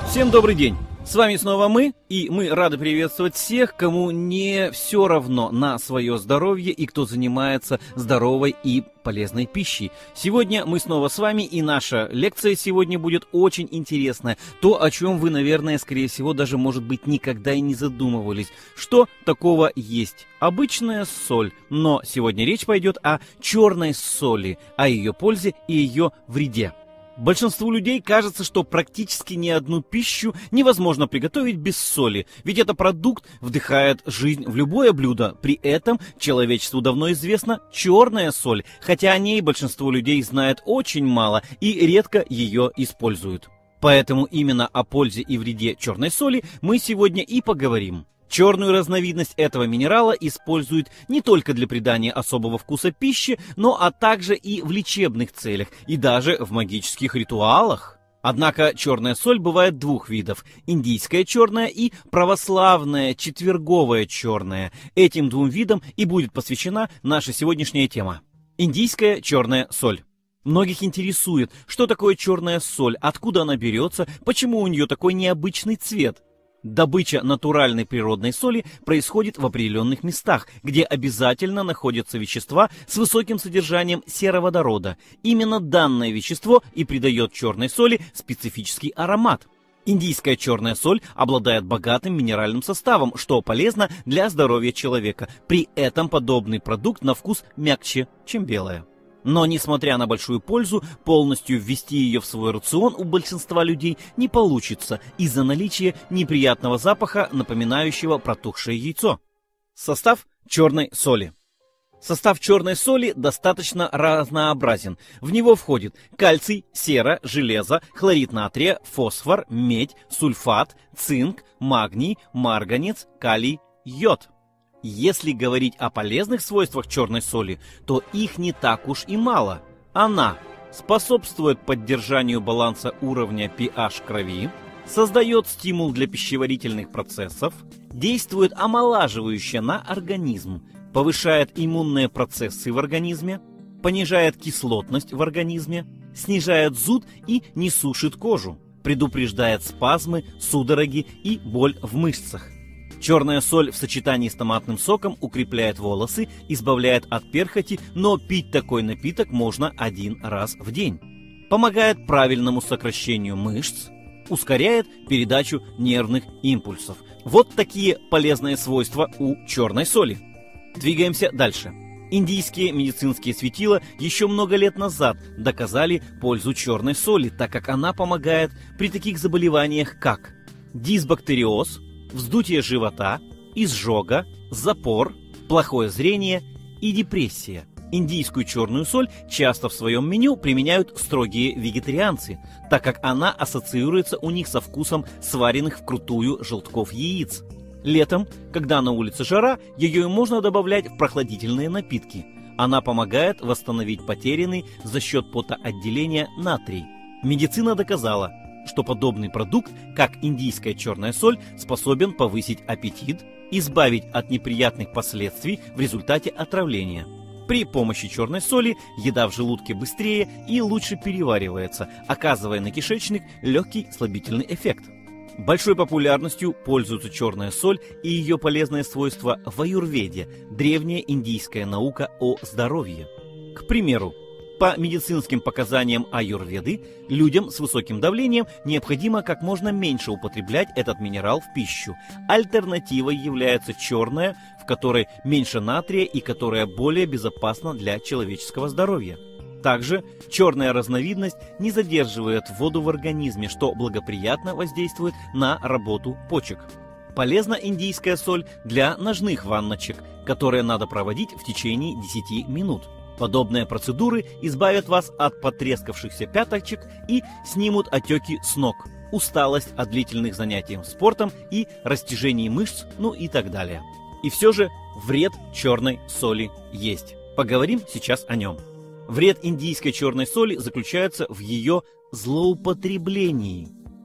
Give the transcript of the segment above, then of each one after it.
Всем добрый день! С вами снова мы, и мы рады приветствовать всех, кому не все равно на свое здоровье и кто занимается здоровой и полезной пищей. Сегодня мы снова с вами, и наша лекция сегодня будет очень интересная. То, о чем вы, наверное, скорее всего, даже, может быть, никогда и не задумывались. Что такого есть? Обычная соль, но сегодня речь пойдет о черной соли, о ее пользе и ее вреде. Большинству людей кажется, что практически ни одну пищу невозможно приготовить без соли, ведь этот продукт вдыхает жизнь в любое блюдо. При этом человечеству давно известна черная соль, хотя о ней большинство людей знает очень мало и редко ее используют. Поэтому именно о пользе и вреде черной соли мы сегодня и поговорим. Черную разновидность этого минерала используют не только для придания особого вкуса пищи, но также и в лечебных целях, и даже в магических ритуалах. Однако черная соль бывает двух видов – индийская черная и православная четверговая черная. Этим двум видам и будет посвящена наша сегодняшняя тема. Индийская черная соль. Многих интересует, что такое черная соль, откуда она берется, почему у нее такой необычный цвет. Добыча натуральной природной соли происходит в определенных местах, где обязательно находятся вещества с высоким содержанием сероводорода. Именно данное вещество и придает черной соли специфический аромат. Индийская черная соль обладает богатым минеральным составом, что полезно для здоровья человека. При этом подобный продукт на вкус мягче, чем белая. Но, несмотря на большую пользу, полностью ввести ее в свой рацион у большинства людей не получится из-за наличия неприятного запаха, напоминающего протухшее яйцо. Состав черной соли. Состав черной соли достаточно разнообразен. В него входит кальций, сера, железо, хлорид натрия, фосфор, медь, сульфат, цинк, магний, марганец, калий, йод. Если говорить о полезных свойствах черной соли, то их не так уж и мало. Она способствует поддержанию баланса уровня pH крови, создает стимул для пищеварительных процессов, действует омолаживающе на организм, повышает иммунные процессы в организме, понижает кислотность в организме, снижает зуд и не сушит кожу, предупреждает спазмы, судороги и боль в мышцах. Черная соль в сочетании с томатным соком укрепляет волосы, избавляет от перхоти, но пить такой напиток можно один раз в день. Помогает правильному сокращению мышц, ускоряет передачу нервных импульсов. Вот такие полезные свойства у черной соли. Двигаемся дальше. Индийские медицинские светила еще много лет назад доказали пользу черной соли, так как она помогает при таких заболеваниях, как дисбактериоз, вздутие живота, изжога, запор, плохое зрение и депрессия. Индийскую черную соль часто в своем меню применяют строгие вегетарианцы, так как она ассоциируется у них со вкусом сваренных вкрутую желтков яиц. Летом, когда на улице жара, ее можно добавлять в прохладительные напитки. Она помогает восстановить потерянный за счет потоотделения натрий. Медицина доказала, что подобный продукт, как индийская черная соль, способен повысить аппетит, избавить от неприятных последствий в результате отравления. При помощи черной соли еда в желудке быстрее и лучше переваривается, оказывая на кишечник легкий слабительный эффект. Большой популярностью пользуется черная соль и ее полезные свойства в аюрведе, древняя индийская наука о здоровье. К примеру, по медицинским показаниям аюрведы, людям с высоким давлением необходимо как можно меньше употреблять этот минерал в пищу. Альтернативой является черная, в которой меньше натрия и которая более безопасна для человеческого здоровья. Также черная разновидность не задерживает воду в организме, что благоприятно воздействует на работу почек. Полезна индийская соль для ножных ванночек, которые надо проводить в течение 10 минут. Подобные процедуры избавят вас от потрескавшихся пяточек и снимут отеки с ног, усталость от длительных занятий спортом и растяжений мышц, ну и так далее. И все же вред черной соли есть. Поговорим сейчас о нем. Вред индийской черной соли заключается в ее злоупотреблении.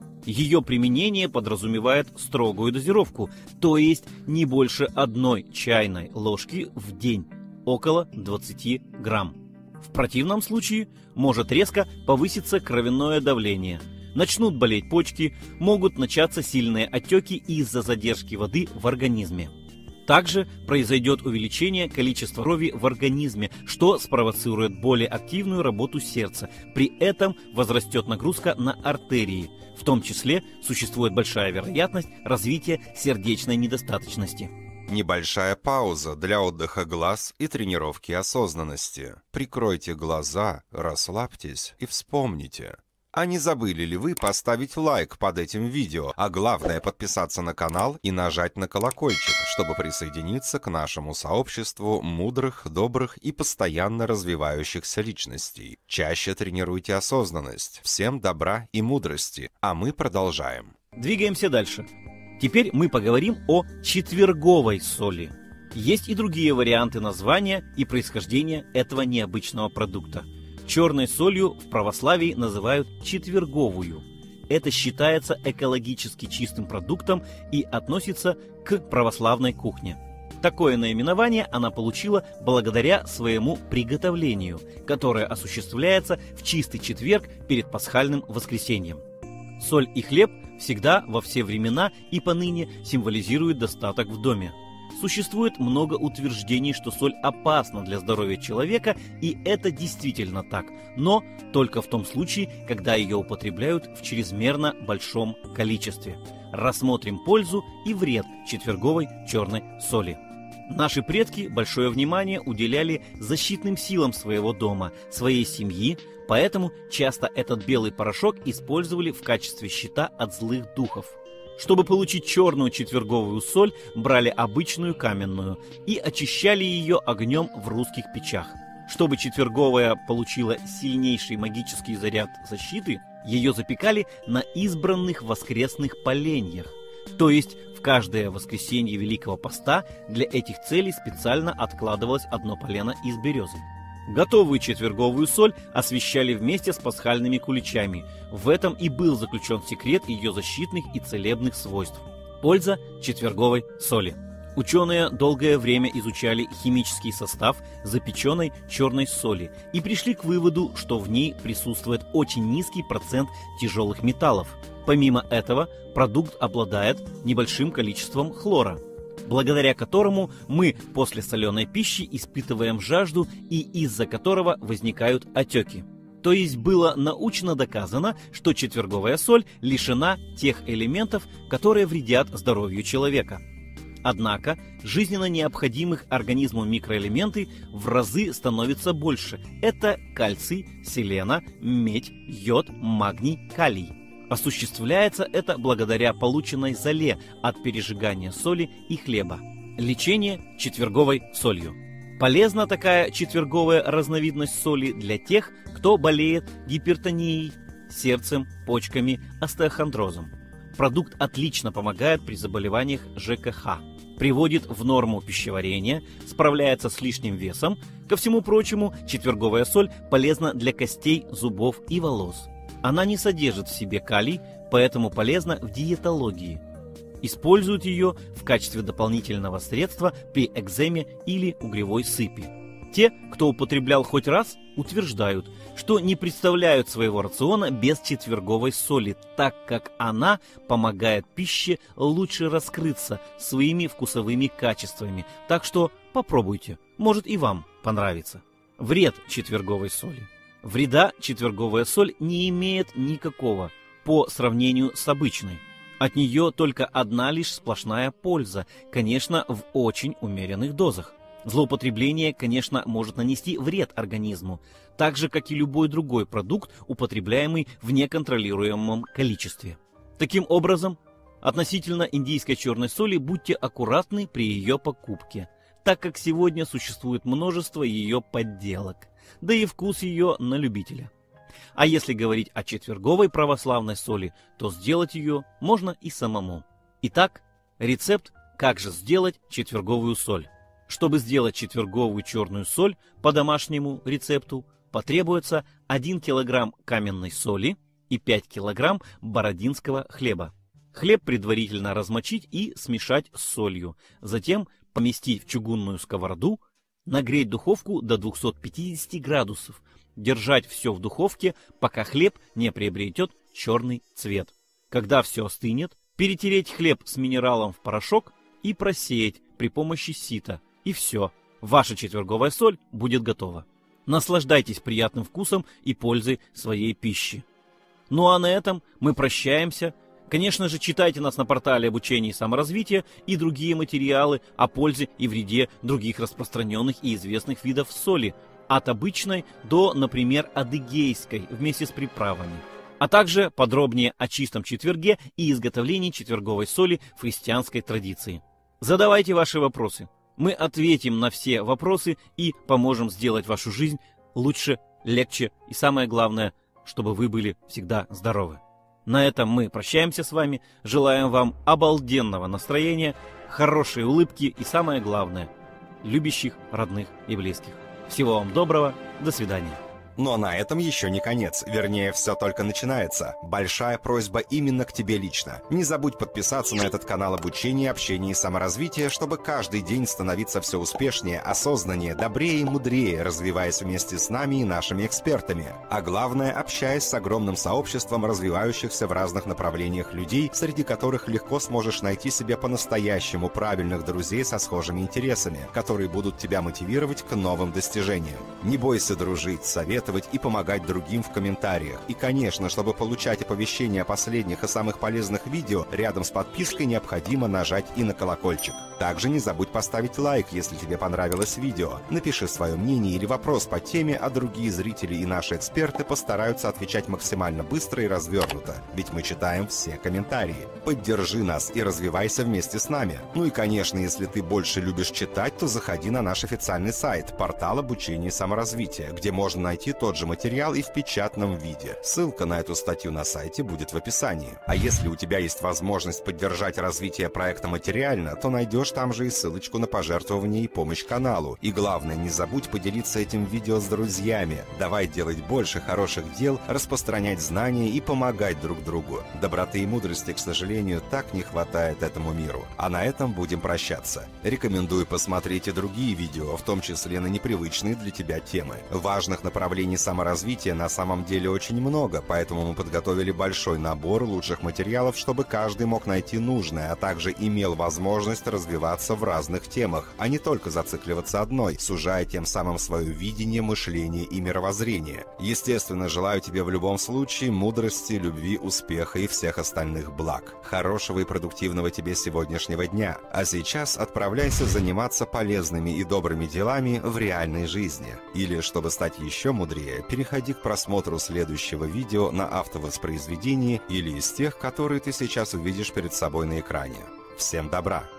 Ее применение подразумевает строгую дозировку, то есть не больше 1 чайной ложки в день, около 20 грамм. В противном случае может резко повыситься кровяное давление. Начнут болеть почки, могут начаться сильные отеки из-за задержки воды в организме. Также произойдет увеличение количества крови в организме, что спровоцирует более активную работу сердца. При этом возрастет нагрузка на артерии. В том числе существует большая вероятность развития сердечной недостаточности. Небольшая пауза для отдыха глаз и тренировки осознанности. Прикройте глаза, расслабьтесь и вспомните. А не забыли ли вы поставить лайк под этим видео, а главное подписаться на канал и нажать на колокольчик, чтобы присоединиться к нашему сообществу мудрых, добрых и постоянно развивающихся личностей. Чаще тренируйте осознанность. Всем добра и мудрости, а мы продолжаем. Двигаемся дальше. Теперь мы поговорим о четверговой соли. Есть и другие варианты названия и происхождения этого необычного продукта. Черной солью в православии называют четверговую. Это считается экологически чистым продуктом и относится к православной кухне. Такое наименование она получила благодаря своему приготовлению, которое осуществляется в чистый четверг перед пасхальным воскресеньем. Соль и хлеб всегда, во все времена и поныне символизируют достаток в доме. Существует много утверждений, что соль опасна для здоровья человека, и это действительно так, но только в том случае, когда ее употребляют в чрезмерно большом количестве. Рассмотрим пользу и вред четверговой черной соли. Наши предки большое внимание уделяли защитным силам своего дома, своей семьи, поэтому часто этот белый порошок использовали в качестве щита от злых духов. Чтобы получить черную четверговую соль, брали обычную каменную и очищали ее огнем в русских печах. Чтобы четверговая получила сильнейший магический заряд защиты, ее запекали на избранных воскресных поленьях. То есть в каждое воскресенье Великого Поста для этих целей специально откладывалось одно полено из березы. Готовую четверговую соль освящали вместе с пасхальными куличами. В этом и был заключен секрет ее защитных и целебных свойств. Польза четверговой соли. Ученые долгое время изучали химический состав запеченной черной соли и пришли к выводу, что в ней присутствует очень низкий процент тяжелых металлов. Помимо этого, продукт обладает небольшим количеством хлора, благодаря которому мы после соленой пищи испытываем жажду и из-за которого возникают отеки. То есть было научно доказано, что четверговая соль лишена тех элементов, которые вредят здоровью человека. Однако жизненно необходимых организму микроэлементы в разы становится больше. Это кальций, селена, медь, йод, магний, калий. Осуществляется это благодаря полученной золе от пережигания соли и хлеба. Лечение четверговой солью. Полезна такая четверговая разновидность соли для тех, кто болеет гипертонией, сердцем, почками, остеохондрозом. Продукт отлично помогает при заболеваниях ЖКХ, приводит в норму пищеварение, справляется с лишним весом. Ко всему прочему, четверговая соль полезна для костей, зубов и волос. Она не содержит в себе калий, поэтому полезна в диетологии. Используют ее в качестве дополнительного средства при экземе или угревой сыпи. Те, кто употреблял хоть раз, утверждают, что не представляют своего рациона без четверговой соли, так как она помогает пище лучше раскрыться своими вкусовыми качествами. Так что попробуйте, может и вам понравится. Вред четверговой соли. Вреда четверговая соль не имеет никакого по сравнению с обычной. От нее только одна лишь сплошная польза, конечно, в очень умеренных дозах. Злоупотребление, конечно, может нанести вред организму, так же, как и любой другой продукт, употребляемый в неконтролируемом количестве. Таким образом, относительно индийской черной соли будьте аккуратны при ее покупке, так как сегодня существует множество ее подделок, да и вкус ее на любителя. А если говорить о четверговой православной соли, то сделать ее можно и самому. Итак, рецепт «Как же сделать четверговую соль». Чтобы сделать четверговую черную соль по домашнему рецепту, потребуется 1 кг каменной соли и 5 кг бородинского хлеба. Хлеб предварительно размочить и смешать с солью, затем поместить в чугунную сковороду, нагреть духовку до 250 градусов, держать все в духовке, пока хлеб не приобретет черный цвет. Когда все остынет, перетереть хлеб с минералом в порошок и просеять при помощи сита. И все, ваша четверговая соль будет готова. Наслаждайтесь приятным вкусом и пользой своей пищи. Ну а на этом мы прощаемся. Конечно же, читайте нас на портале обучения и саморазвития и другие материалы о пользе и вреде других распространенных и известных видов соли, от обычной до, например, адыгейской, вместе с приправами. А также подробнее о чистом четверге и изготовлении четверговой соли в христианской традиции. Задавайте ваши вопросы. Мы ответим на все вопросы и поможем сделать вашу жизнь лучше, легче и, самое главное, чтобы вы были всегда здоровы. На этом мы прощаемся с вами, желаем вам обалденного настроения, хорошей улыбки и, самое главное, любящих, родных и близких. Всего вам доброго, до свидания. Но на этом еще не конец, вернее, все только начинается. Большая просьба именно к тебе лично. Не забудь подписаться на этот канал обучения, общения и саморазвития, чтобы каждый день становиться все успешнее, осознаннее, добрее и мудрее, развиваясь вместе с нами и нашими экспертами. А главное, общаясь с огромным сообществом развивающихся в разных направлениях людей, среди которых легко сможешь найти себе по-настоящему правильных друзей со схожими интересами, которые будут тебя мотивировать к новым достижениям. Не бойся дружить, советовать и помогать другим в комментариях. И, конечно, чтобы получать оповещения о последних и самых полезных видео, рядом с подпиской необходимо нажать и на колокольчик. Также не забудь поставить лайк, если тебе понравилось видео. Напиши свое мнение или вопрос по теме, а другие зрители и наши эксперты постараются отвечать максимально быстро и развернуто, ведь мы читаем все комментарии. Поддержи нас и развивайся вместе с нами. Ну и, конечно, если ты больше любишь читать, то заходи на наш официальный сайт, портал обучения и саморазвития, где можно найти тот же материал и в печатном виде. Ссылка на эту статью на сайте будет в описании. А если у тебя есть возможность поддержать развитие проекта материально, то найдешь там же и ссылочку на пожертвование и помощь каналу. И главное, не забудь поделиться этим видео с друзьями. Давай делать больше хороших дел, распространять знания и помогать друг другу. Доброты и мудрости, к сожалению, так не хватает этому миру. А на этом будем прощаться. Рекомендую посмотреть и другие видео, в том числе на непривычные для тебя темы. Важных направлений саморазвития на самом деле очень много, поэтому мы подготовили большой набор лучших материалов, чтобы каждый мог найти нужное, а также имел возможность развиваться в разных темах, а не только зацикливаться одной, сужая тем самым свое видение, мышление и мировоззрение. Естественно, желаю тебе в любом случае мудрости, любви, успеха и всех остальных благ. Хорошего и продуктивного тебе сегодняшнего дня. А сейчас отправляйся заниматься полезными и добрыми делами в реальной жизни. Или, чтобы стать еще мудрее, переходи к просмотру следующего видео на автовоспроизведении или из тех, которые ты сейчас увидишь перед собой на экране. Всем добра!